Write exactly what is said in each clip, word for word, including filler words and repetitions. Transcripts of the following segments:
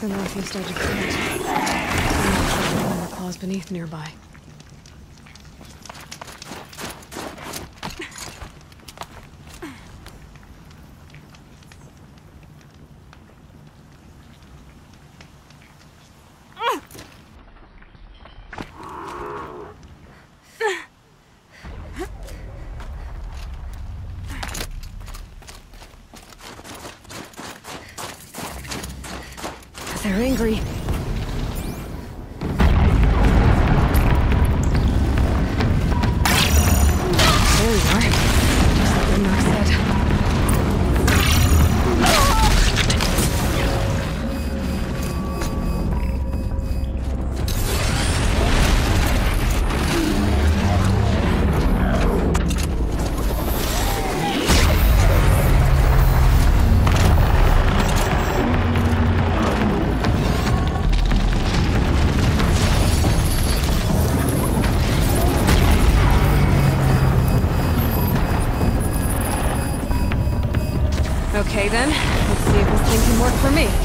the northeast edge of the pit. I'm not sure what the claws beneath nearby. They're angry. There we are. Just like the nurse said. Okay then, let's see if this thing can work for me.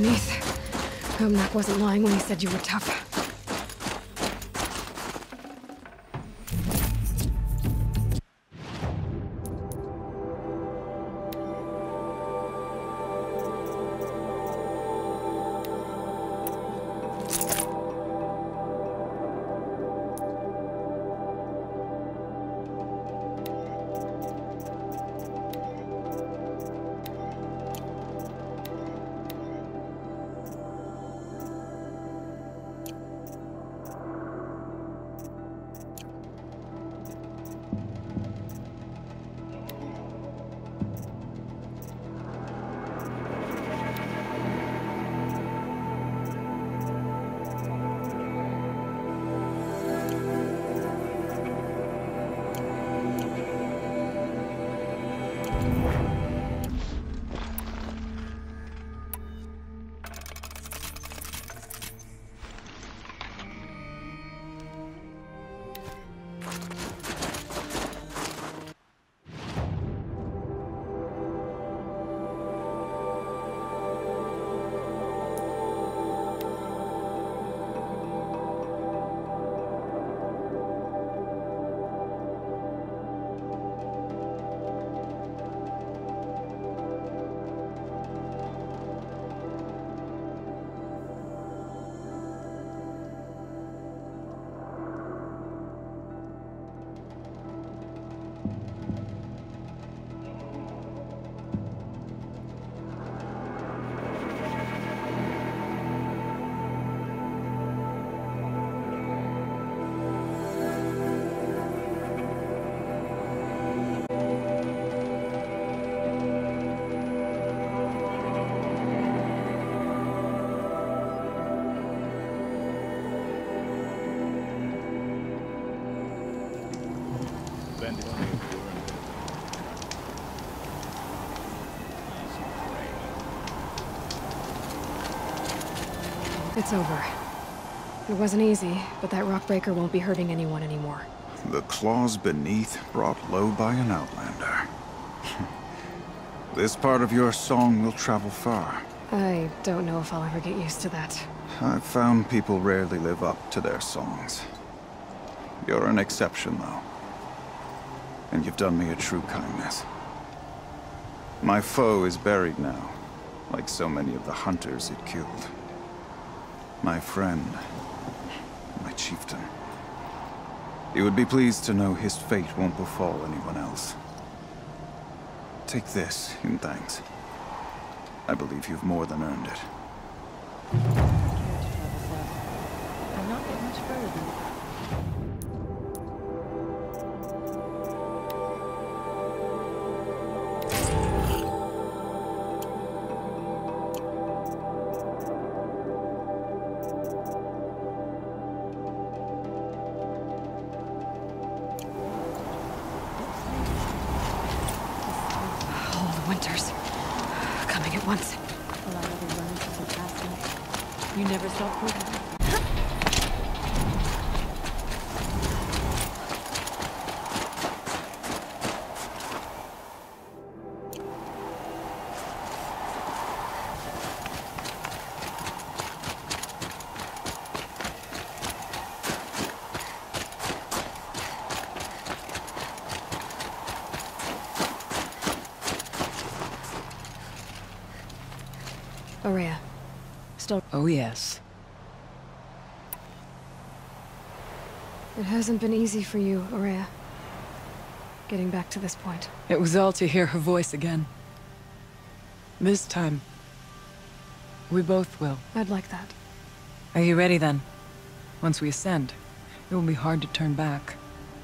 beneath. Homnak wasn't lying when he said you were tough. It's over. It wasn't easy, but that rockbreaker won't be hurting anyone anymore. The claws beneath brought low by an outlander. This part of your song will travel far. I don't know if I'll ever get used to that. I've found people rarely live up to their songs. You're an exception, though. And you've done me a true kindness. My foe is buried now, like so many of the hunters it killed. My friend, my chieftain. You would be pleased to know his fate won't befall anyone else. Take this in thanks. I believe you've more than earned it. I'm not getting much further than that. Once. A lot of the runs are passing. You never stop moving. Aurea. Still... Oh, yes. It hasn't been easy for you, Aurea. Getting back to this point. It was all to hear her voice again. This time, we both will. I'd like that. Are you ready, then? Once we ascend, it will be hard to turn back.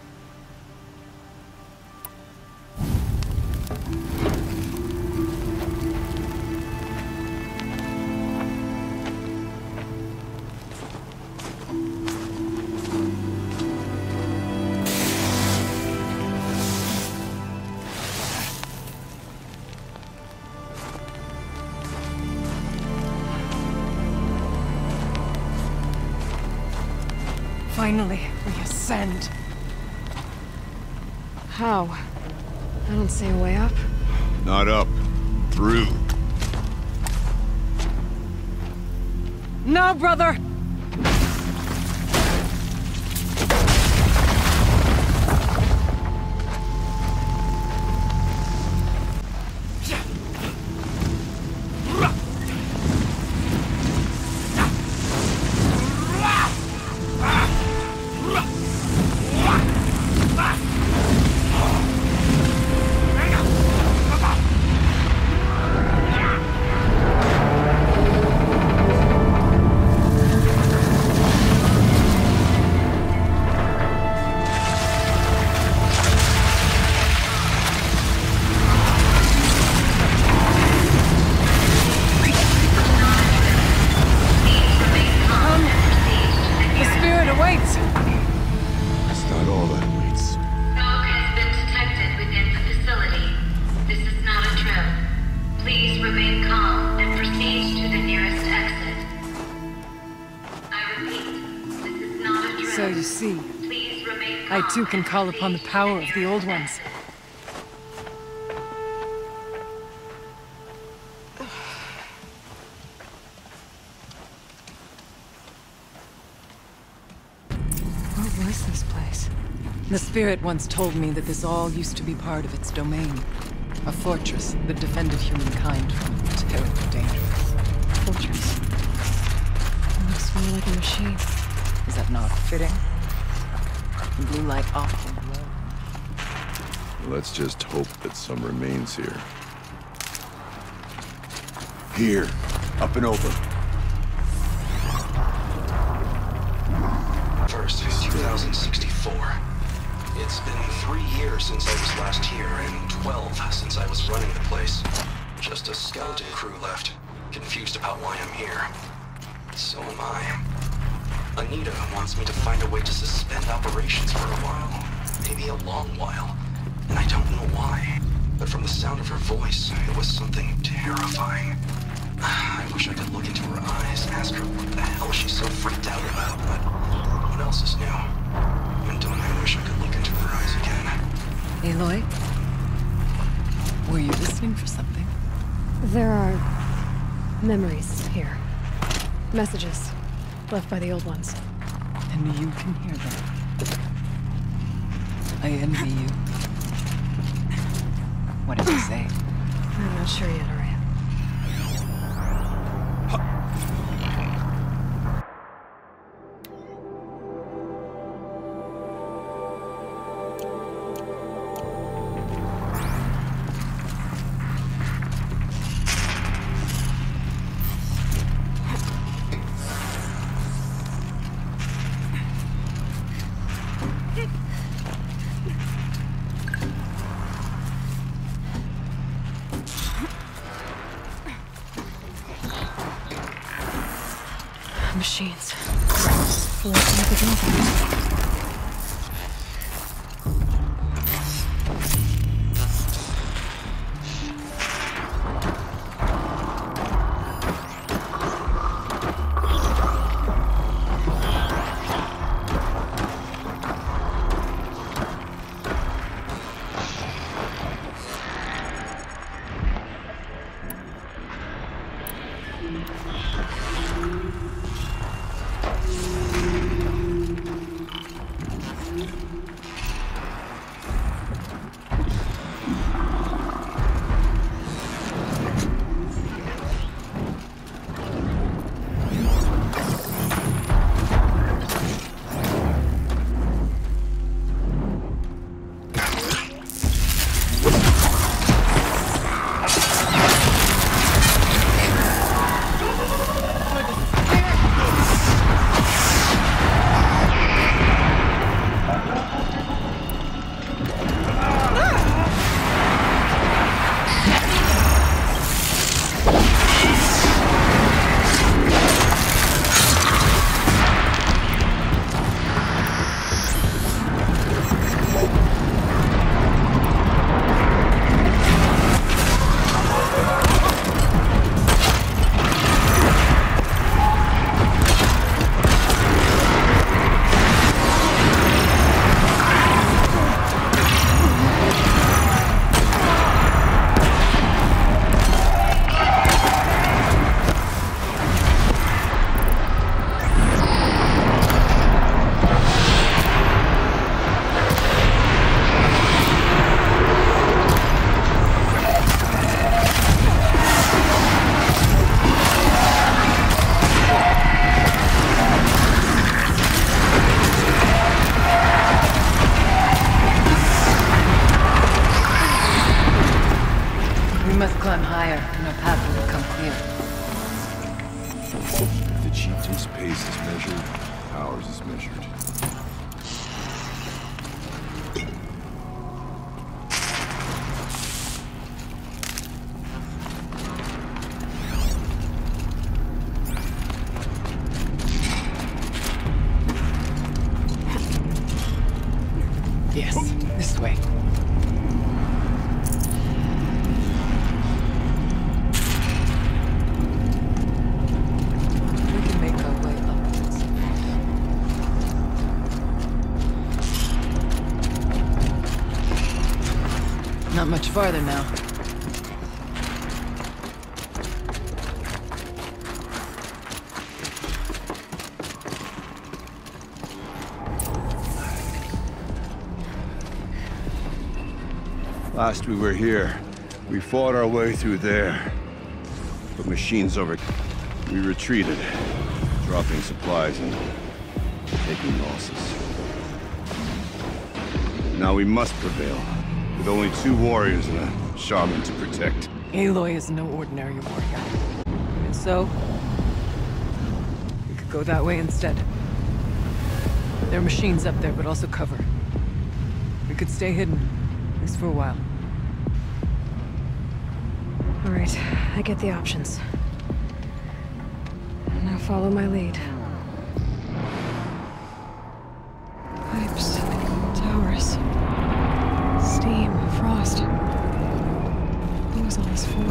Finally, we ascend. How? I don't see a way up. Not up. Through. Now, brother! So you see, I too can call upon the power of the Old Ones. What was this place? The Spirit once told me that this all used to be part of its domain. A fortress that defended humankind from terrible dangers. Fortress. It looks more like a machine. Is that not fitting? The blue light often glow. Let's just hope that some remains here. Here, up and over. First, two thousand sixty-four. It's been three years since I was last here, and twelve since I was running the place. Just a skeleton crew left, confused about why I'm here. So am I. Anita wants me to find a way to suspend operations for a while. Maybe a long while. And I don't know why. But from the sound of her voice, it was something terrifying. I wish I could look into her eyes and ask her what the hell she's so freaked out about, but what else is new? And don't I wish I could look into her eyes again. Aloy? Were you listening for something? There are memories here. Messages left by the Old Ones. And you can hear them. I envy you. What did you say? I'm not sure yet, Araya. Machines. Working with the drawbacks. We must climb higher, and our path will become clear. If the chieftain's pace is measured, ours is measured. Yes, this way. We can make our way upwards. Not much farther now. Last we were here, we fought our way through there. But machines over... We retreated, dropping supplies and taking losses. Now we must prevail, with only two warriors and a shaman to protect. Aloy is no ordinary warrior. And so, we could go that way instead. There are machines up there, but also cover. We could stay hidden, at least for a while. All right, I get the options. Now follow my lead. Pipes, towers, steam, frost. What was all this for?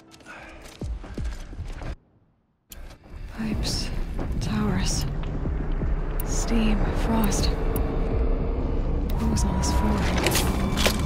Pipes, towers, steam, frost. What was all this for?